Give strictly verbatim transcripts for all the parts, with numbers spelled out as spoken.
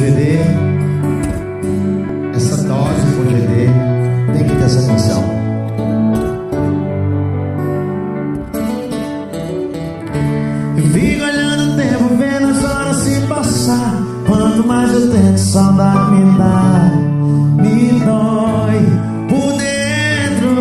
V D, essa dose com G D, tem que ter essa canção. Eu fico olhando o tempo, vendo as horas se passar. Quanto mais eu tento, saudade me dá, me dói por dentro.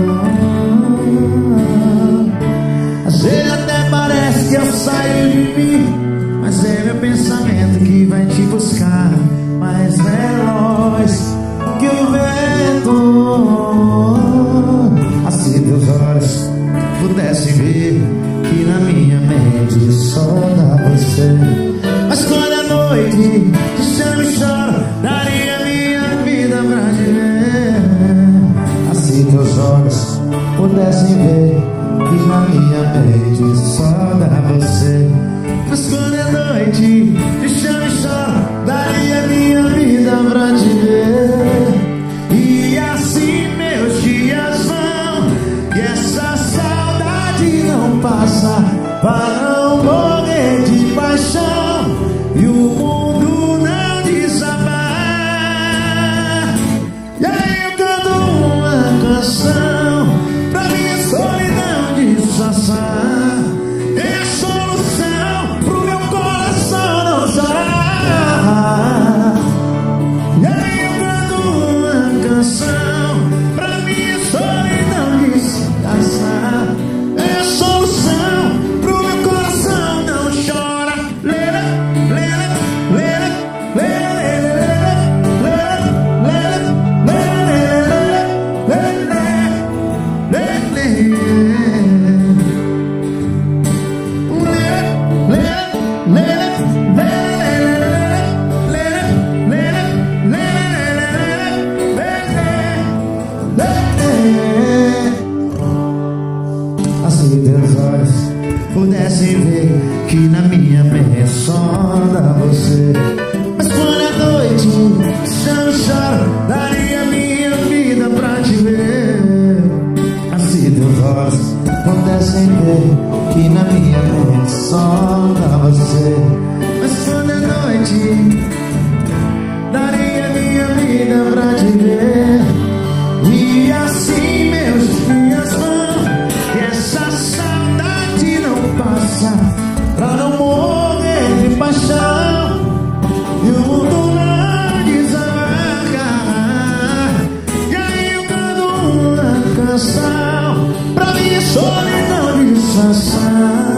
Às vezes até parece que eu saio de mim, mas é meu pensamento que vai te buscar, mais veloz que o vento. Assim teus olhos pudessem ver que na minha mente só dá você. Mas quando a noite te chama e chora, daria minha vida pra te ver. Assim teus olhos pudessem ver que na minha mente só dá você. Mas quando é noite, te chama e chora, daria minha vida pra te ver. E assim meus dias vão, e essa saudade não passa, para não morrer de paixão e o mundo não desabar. E aí eu canto uma canção pra minha solidão disfarçar. É a solução pro meu coração não chorar. E aí eu canto uma canção pra minha solidão disfarçar. É a solução pro meu coração não chora. Lera, lera, lera, lera, lera, lera, lera, lera. Assim teus olhos pudessem ver que na minha mente só dá você. Mas quando é noite, chama e chora, daria minha vida pra te ver. Assim teus olhos pudessem ver que na minha mente só dá você. Mas quando é noite, daria minha vida pra te ver. E assim meus dias vão, e essa saudade não passa, pra não morrer de paixão e o mundo não desabar. E aí eu canto uma canção pra minha solidão disfarçar.